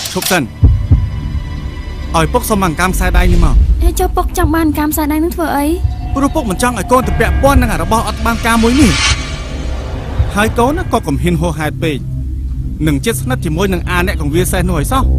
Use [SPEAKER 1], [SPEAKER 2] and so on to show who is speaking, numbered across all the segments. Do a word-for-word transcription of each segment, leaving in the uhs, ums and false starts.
[SPEAKER 1] ឈប់សិនឲ្យពុកសុំអង្កាមខ្សែដៃនេះមក
[SPEAKER 2] ហើយចុះពុកចង់បានអង្កាមខ្សែដៃនឹងធ្វើអី
[SPEAKER 1] ព្រោះពុកមិនចង់ឲ្យកូនទៅពាក់ព័ន្ធនឹងរបស់អត់បានការមួយនេះហើយកូនក៏កំហ៊ានហួសហេតុពេកនឹងចិត្តស្និទ្ធជាមួយនឹងអាអ្នកកងវាសេះនោះឲ្យសោះ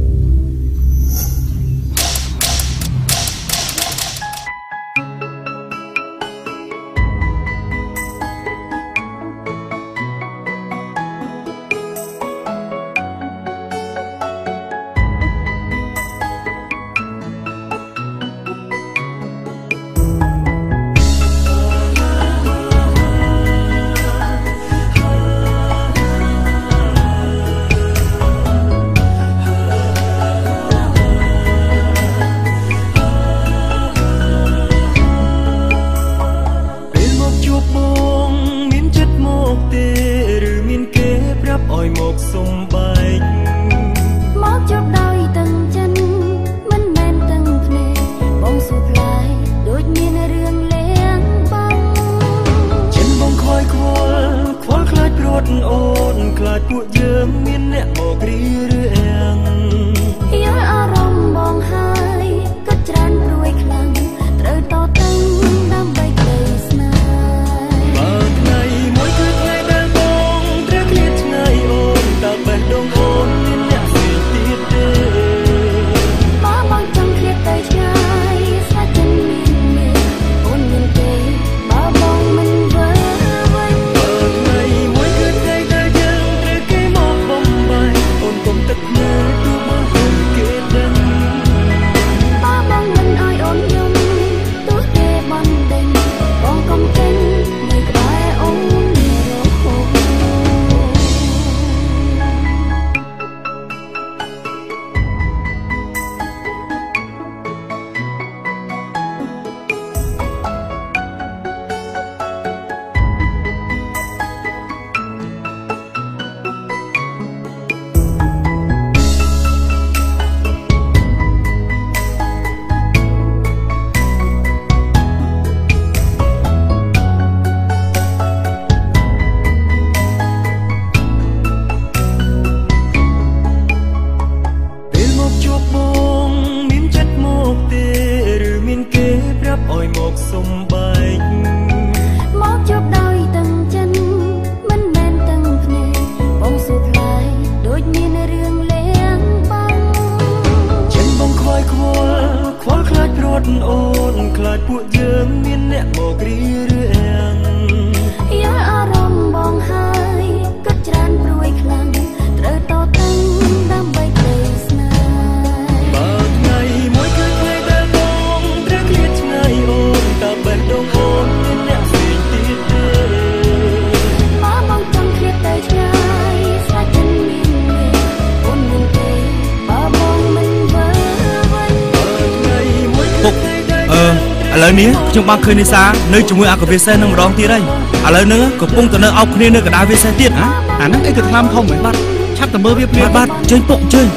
[SPEAKER 3] ខ្ញុំបានឃើញនេសានៅជាមួយអាកវាសេះនឹងម្ដងទៀតហើយឥឡូវនេះកំពុងទៅនៅអោបគ្នានៅកណ្ដាលវាសេះទៀតហ៎
[SPEAKER 1] អាហ្នឹងអីក៏ថ្លាមធំហ៎បាទឆាប់ទៅមើលវាភ្លាម
[SPEAKER 3] បាទជើញពុកជើញ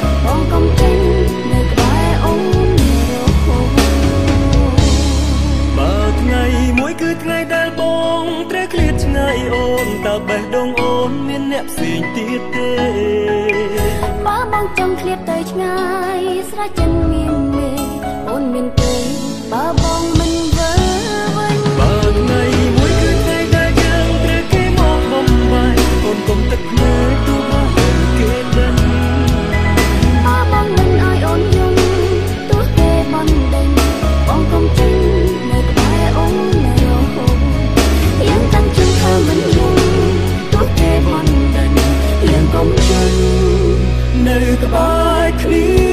[SPEAKER 4] បើថ្ងៃមួយគឺថ្ងៃដែលបងត្រូវឃ្លាតឆ្ងាយអូនតើបេះដូងអូនមានអ្នកផ្សេងទៀតទេ
[SPEAKER 2] បើបងចង់ឃ្លាតទៅឆ្ងាយស្រែចិនមានមេអូនមានទេបើបងមិនវើវិញ
[SPEAKER 4] បើថ្ងៃមួយគឺថ្ងៃដែលយើងត្រូវគេមកបំបាយកូនកុំទឹកភ្នែកទូមកគេដឹង
[SPEAKER 2] បើបងមិនឲ្យអូនយំទោះគេបណ្ដេញបងកុំចេញនៅក្បែរអូននៅរហូតយើងតាំងចិត្តថាមិនយំទោះគេបណ្ដេញយើងកុំចេញ
[SPEAKER 4] នៅក្បែរគ្នា